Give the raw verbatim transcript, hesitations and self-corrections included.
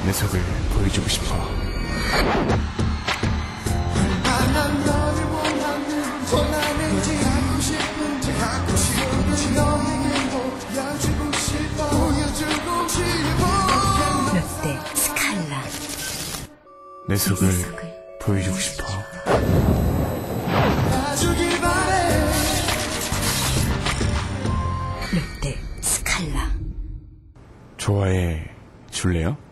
내 속을 보여주고 싶어. 롯데 스칼라. 내 속을 보여주고 싶어. 롯데 스칼라. 좋아해 줄래요?